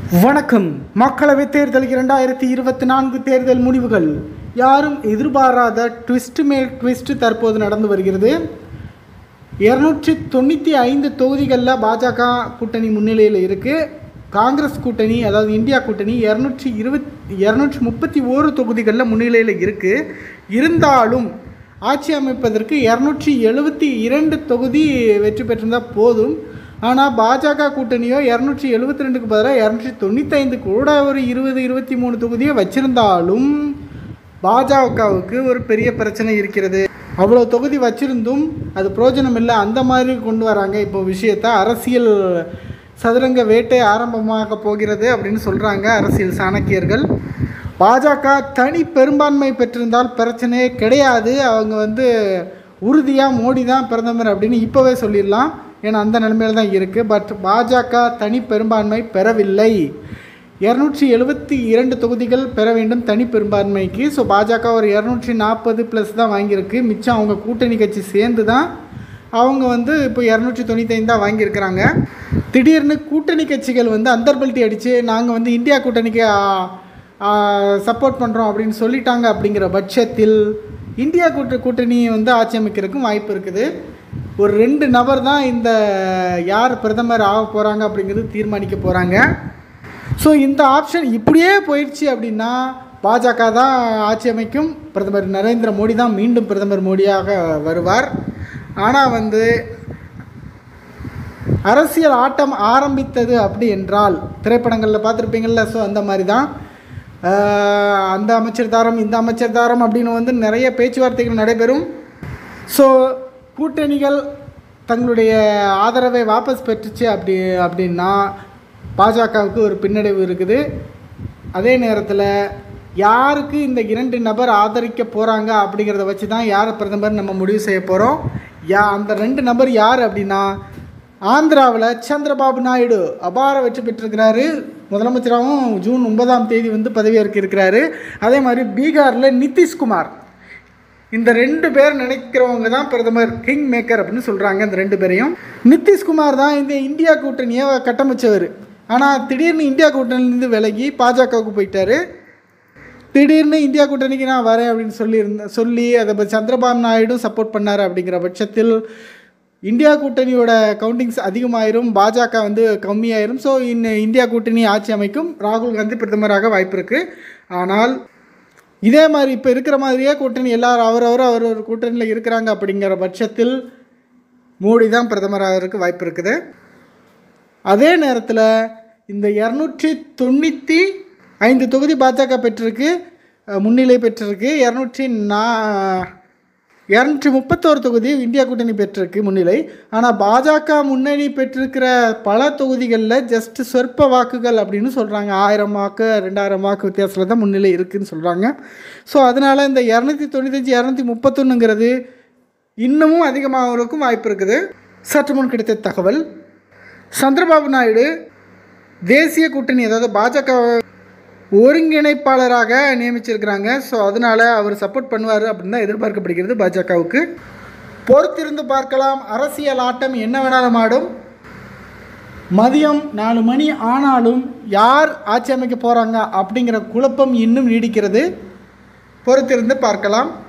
வணக்கம். மக்களவைத் தேர்தல் 2024 தேர்தல் முடிவுகள். யாரும் எதிர்பாராத ட்விஸ்ட் மேல் ட்விஸ்ட் தற்போது நடந்து வருகிறது. 295 தொகுதிகளில் பாஜக கூட்டணி முன்னிலையில் இருக்குது. காங்கிரஸ் கூட்டணி, அதாவது இந்தியா கூட்டணி 231 தொகுதிகளில் முன்னிலையில் இருக்குது. இருந்தாலும் ஆட்சி அமைப்பதற்கு 272 தொகுதி வெற்றி பெற்றிருந்தால் போதும். ஆனால் பாஜக கூட்டணியோ 272க்கு பதிலாக 295 கூட ஒரு 20-23 தொகுதியை வச்சிருந்தாலும் பாஜகவுக்கு ஒரு பெரிய பிரச்சனை இருக்கிறது. அவ்வளோ தொகுதி வச்சிருந்தும் அது பிரயோஜனம் இல்லை. அந்த மாதிரி கொண்டு வராங்க. இப்போ விஷயத்தை அரசியல் சதுரங்க வேட்டை ஆரம்பமாக போகிறது அப்படின்னு சொல்கிறாங்க அரசியல் சாணக்கியர்கள். பாஜக தனி பெரும்பான்மை பெற்றிருந்தால் பிரச்சனையே கிடையாது. அவங்க உறுதியாக மோடி தான் பிரதமர் அப்படின்னு இப்போவே சொல்லிடலாம். ஏன்னா அந்த நிலைமையில் தான் இருக்குது. பட் பாஜக தனி பெரும்பான்மை பெறவில்லை. 272 தொகுதிகள் பெற வேண்டும் தனி பெரும்பான்மைக்கு. ஸோ பாஜக ஒரு 240+ தான் வாங்கியிருக்கு. மிச்சம் அவங்க கூட்டணி கட்சி சேர்ந்து தான் அவங்க இப்போ 295 தான் வாங்கியிருக்கிறாங்க. திடீர்னு கூட்டணி கட்சிகள் அந்தர்பல்ட்டி அடித்து நாங்கள் இந்தியா கூட்டணிக்கு சப்போர்ட் பண்ணுறோம் அப்படின்னு சொல்லிட்டாங்க. அப்படிங்கிற பட்சத்தில் இந்தியா கூட்டணி ஆட்சி அமைக்கிறதுக்கும் வாய்ப்பு இருக்குது. ஒரு 2 நபர் தான் இந்த யார் பிரதமர் ஆக போகிறாங்க அப்படிங்கிறது தீர்மானிக்க போகிறாங்க. ஸோ இந்த ஆப்ஷன் இப்படியே போயிடுச்சு அப்படின்னா பாஜக தான் ஆட்சி அமைக்கும். பிரதமர் நரேந்திர மோடி தான் மீண்டும் பிரதமர் மோடியாக வருவார். ஆனால் அரசியல் ஆட்டம் ஆரம்பித்தது அப்படி என்றால் திரைப்படங்களில் பார்த்துருப்பீங்கள்ல. ஸோ அந்த மாதிரி தான் அந்த அமைச்சர் தாரம் இந்த அமைச்சர் தாரம் அப்படின்னு நிறைய பேச்சுவார்த்தைகள் நடைபெறும். ஸோ கூட்டணிகள் தங்களுடைய ஆதரவை வாபஸ் பெற்றுச்சு அப்படின்னா பாஜகவுக்கு ஒரு பின்னடைவு இருக்குது. அதே நேரத்தில் யாருக்கு இந்த 2 நபர் ஆதரிக்க போகிறாங்க அப்படிங்கிறத வச்சு தான் யார் பிரதமர் நம்ம முடிவு செய்ய போகிறோம். அந்த 2 நபர் யார் அப்படின்னா, ஆந்திராவில் சந்திரபாபு நாயுடு அபார வெற்றி பெற்றிருக்கிறாரு. முதலமைச்சராகவும் ஜூன் 9ஆம் தேதி பதவியேற்க இருக்கிறாரு. அதே மாதிரி பீகாரில் நிதிஷ்குமார். இந்த 2 பேர் நினைக்கிறவங்க தான் பிரதமர் கிங் மேக்கர் அப்படின்னு சொல்கிறாங்க. இந்த 2 பேரையும். நிதிஷ்குமார் தான் இந்த இந்தியா கூட்டணியை கட்டமைச்சவர். ஆனால் திடீர்னு இந்தியா கூட்டணிலேருந்து விலகி பாஜகவுக்கு போயிட்டார். திடீர்னு இந்தியா கூட்டணிக்கு நான் வரேன் அப்படின்னு சொல்லி அதை சந்திரபாபு நாயுடு சப்போர்ட் பண்ணார். அப்படிங்கிற பட்சத்தில் இந்தியா கூட்டணியோட கவுண்டிங்ஸ் அதிகமாயிரும், பாஜக கம்மியாயிரும். ஸோ இந்தியா கூட்டணி ஆட்சி அமைக்கும். ராகுல் காந்தி பிரதமராக வாய்ப்பு இருக்குது. ஆனால் இதே மாதிரி இப்போ இருக்கிற மாதிரியே கூட்டணி எல்லாரும் அவரவர் கூட்டணியில் இருக்கிறாங்க. அப்படிங்கிற பட்சத்தில் மோடி தான் பிரதமராகிறதுக்கு வாய்ப்பு இருக்குது. அதே நேரத்தில் இந்த 295 தொகுதி பாஜக பெற்றிருக்கு, முன்னிலை பெற்றிருக்கு. 231 தொகுதி இந்தியா கூட்டணி பெற்றிருக்கு முன்னிலை. ஆனால் பாஜக முன்னணி பெற்றிருக்கிற பல தொகுதிகளில் ஜஸ்ட் சொற்ப வாக்குகள் அப்படின்னு சொல்கிறாங்க. 1000 வாக்கு 2000 வாக்கு வித்தியாசத்தில் தான் முன்னிலை இருக்குதுன்னு சொல்கிறாங்க. ஸோ அதனால் இந்த 295 231ங்கிறது இன்னமும் அதிகமாகிறதுக்கும் வாய்ப்பு இருக்குது. சற்று முன் கிடைத்த தகவல், சந்திரபாபு நாயுடு தேசிய கூட்டணி, அதாவது பாஜக ஒருங்கிணைப்பாளராக நியமிச்சிருக்கிறாங்க. ஸோ அதனால் அவர் சப்போர்ட் பண்ணுவார் அப்படின்னு தான் எதிர்பார்க்கப்படுகிறது பாஜகவுக்கு. பொறுத்திருந்து பார்க்கலாம். அரசியல் ஆட்டம் என்ன வேணாலும் ஆடும். மதியம் 4 மணி ஆனாலும் யார் ஆட்சி அமைக்க போகிறாங்க அப்படிங்கிற குழப்பம் இன்னும் நீடிக்கிறது. பொறுத்திருந்து பார்க்கலாம்.